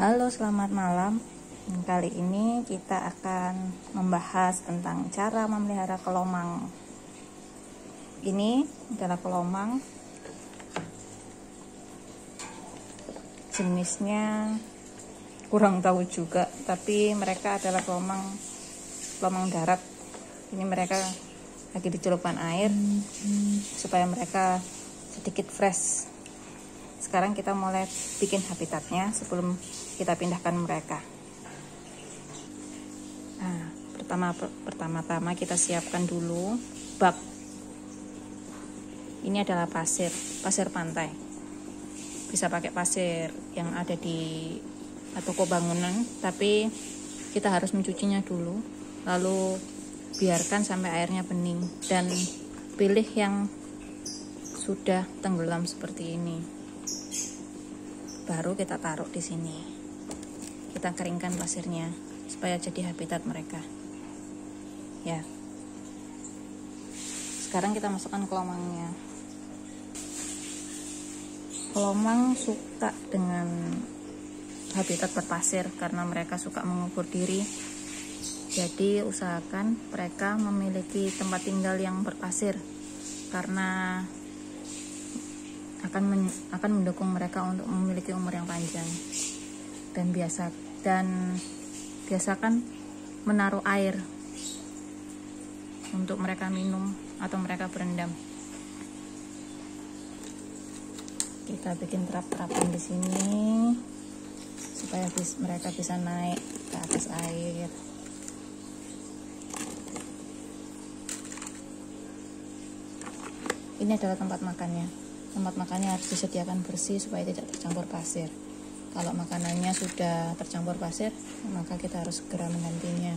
Halo, selamat malam. Kali ini kita akan membahas tentang cara memelihara kelomang. Ini adalah kelomang. Jenisnya kurang tahu juga, tapi mereka adalah kelomang darat. Ini mereka lagi di celupan air supaya mereka sedikit fresh. Sekarang kita mulai bikin habitatnya sebelum kita pindahkan mereka. Nah, pertama-tama kita siapkan dulu bak. Ini adalah pasir pantai. Bisa pakai pasir yang ada di toko bangunan, tapi kita harus mencucinya dulu, lalu biarkan sampai airnya bening dan pilih yang sudah tenggelam seperti ini. Baru kita taruh di sini. Kita keringkan pasirnya supaya jadi habitat mereka. Ya. Sekarang kita masukkan kelomangnya. Kelomang suka dengan habitat berpasir karena mereka suka mengubur diri. Jadi usahakan mereka memiliki tempat tinggal yang berpasir karena akan mendukung mereka untuk memiliki umur yang panjang. Dan biasakan menaruh air untuk mereka minum atau mereka berendam. Kita bikin terap-terapan di sini supaya mereka bisa naik ke atas air. Ini adalah tempat makannya. Tempat makannya harus disediakan bersih supaya tidak tercampur pasir. Kalau makanannya sudah tercampur pasir, maka kita harus segera menggantinya.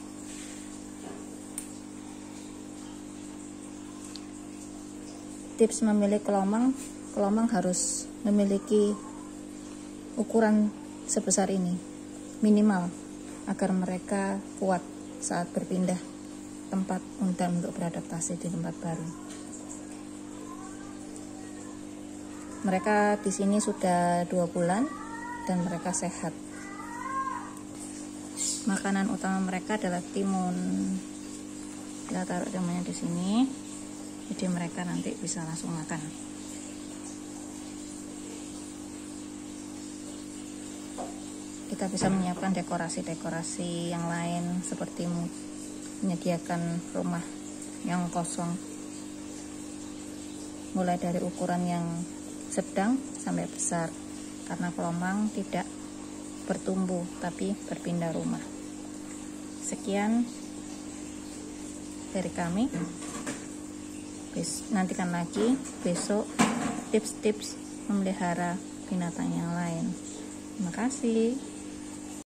Tips memilih kelomang harus memiliki ukuran sebesar ini, minimal, agar mereka kuat saat berpindah tempat untuk beradaptasi di tempat baru. Mereka di sini sudah 2 bulan dan mereka sehat. Makanan utama mereka adalah timun. Kita taruh timunnya di sini, jadi mereka nanti bisa langsung makan. Kita bisa menyiapkan dekorasi-dekorasi yang lain seperti menyediakan rumah yang kosong, mulai dari ukuran yang sedang sampai besar, karena kelomang tidak bertumbuh tapi berpindah rumah. Sekian dari kami. Nantikan lagi besok tips-tips memelihara binatang yang lain. Terima kasih.